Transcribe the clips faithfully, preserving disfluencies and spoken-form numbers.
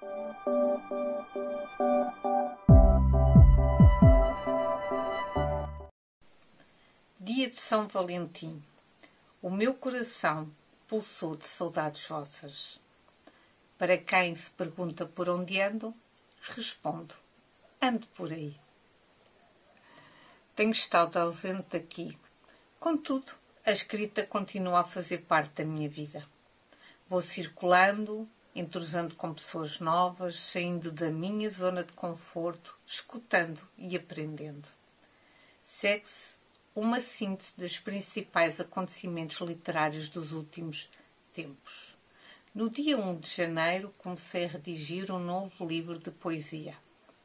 Dia de São Valentim. O meu coração pulsou de saudades vossas. Para quem se pergunta por onde ando, respondo: ando por aí. Tenho estado ausente daqui. Contudo, a escrita continua a fazer parte da minha vida. Vou circulando, entrosando com pessoas novas, saindo da minha zona de conforto, escutando e aprendendo. Segue-se uma síntese dos principais acontecimentos literários dos últimos tempos. No dia primeiro de janeiro, comecei a redigir um novo livro de poesia.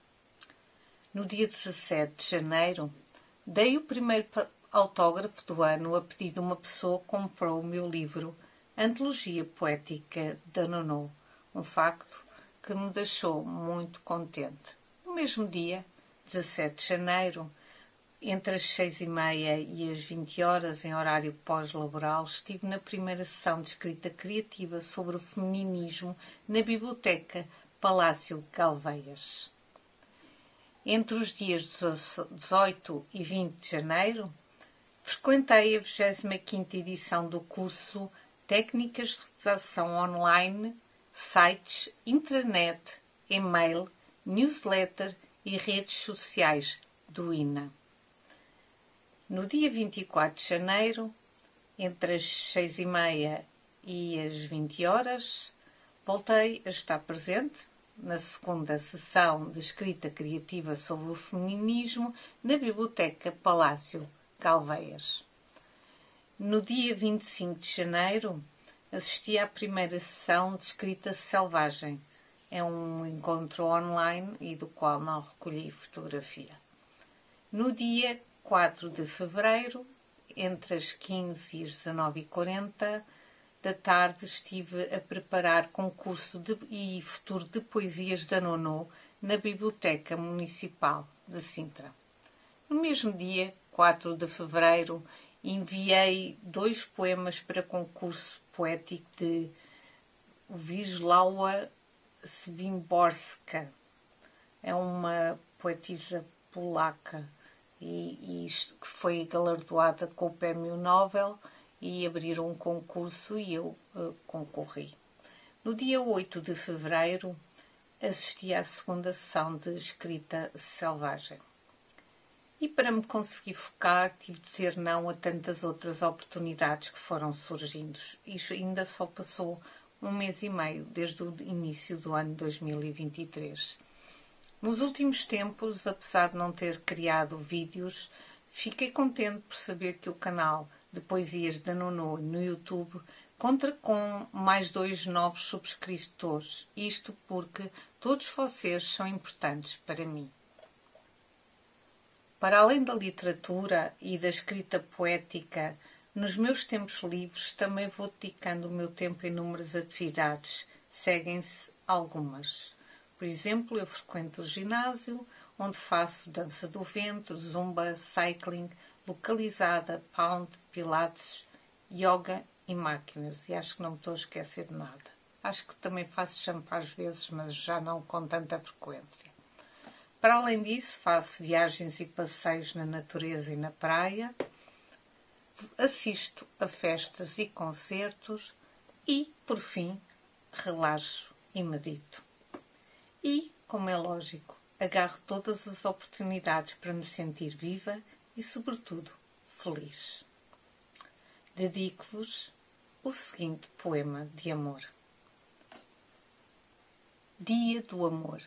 No dia dezassete de janeiro, dei o primeiro autógrafo do ano a pedido de uma pessoa que comprou o meu livro Antologia Poética da Nono, um facto que me deixou muito contente. No mesmo dia, dezassete de janeiro, entre as seis e meia e as vinte horas, em horário pós-laboral, estive na primeira sessão de escrita criativa sobre o feminismo na Biblioteca Palácio Galveias. Entre os dias dezoito e vinte de janeiro, frequentei a vigésima quinta edição do curso Técnicas de Redação Online, Sites, Intranet, E-mail, Newsletter e Redes Sociais do I N A. No dia vinte e quatro de janeiro, entre as seis e meia e as vinte horas, voltei a estar presente na segunda sessão de escrita criativa sobre o feminismo na Biblioteca Palácio Galveias. No dia vinte e cinco de janeiro, assisti à primeira sessão de escrita selvagem. É um encontro online e do qual não recolhi fotografia. No dia quatro de fevereiro, entre as quinze e as dezanove e quarenta da tarde, estive a preparar concurso de, e futuro de poesias da Nono na Biblioteca Municipal de Sintra. No mesmo dia, quatro de fevereiro, enviei dois poemas para concurso poético de Wisława Szymborska. É uma poetisa polaca e, e isto que foi galardoada com o Prémio Nobel, e abriram um concurso e eu uh, concorri. No dia oito de fevereiro, assisti à segunda sessão de escrita selvagem. E para me conseguir focar, tive de dizer não a tantas outras oportunidades que foram surgindo. Isto ainda só passou um mês e meio, desde o início do ano dois mil e vinte e três. Nos últimos tempos, apesar de não ter criado vídeos, fiquei contente por saber que o canal de poesias da Nono no YouTube conta com mais dois novos subscritores. Isto porque todos vocês são importantes para mim. Para além da literatura e da escrita poética, nos meus tempos livres também vou dedicando o meu tempo a inúmeras atividades. Seguem-se algumas. Por exemplo, eu frequento o ginásio, onde faço dança do ventre, zumba, cycling, localizada, pound, pilates, yoga e máquinas. E acho que não me estou a esquecer de nada. Acho que também faço shampoo às vezes, mas já não com tanta frequência. Para além disso, faço viagens e passeios na natureza e na praia, assisto a festas e concertos e, por fim, relaxo e medito. E, como é lógico, agarro todas as oportunidades para me sentir viva e, sobretudo, feliz. Dedico-vos o seguinte poema de amor. Dia do Amor.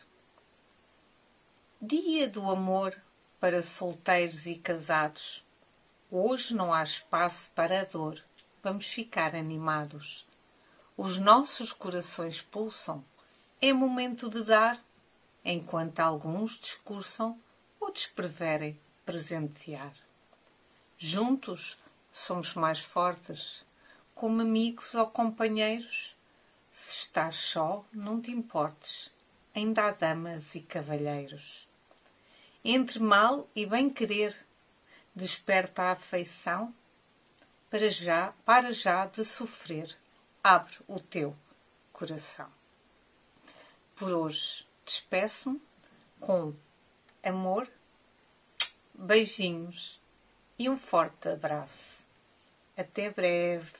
Dia do amor para solteiros e casados. Hoje não há espaço para a dor. Vamos ficar animados. Os nossos corações pulsam. É momento de dar, enquanto alguns discursam, outros preferem presentear. Juntos somos mais fortes, como amigos ou companheiros. Se estás só, não te importes, ainda há damas e cavalheiros. Entre mal e bem-querer, desperta a afeição, para já, para já de sofrer, abre o teu coração. por hoje despeço-me com amor, beijinhos e um forte abraço. Até breve.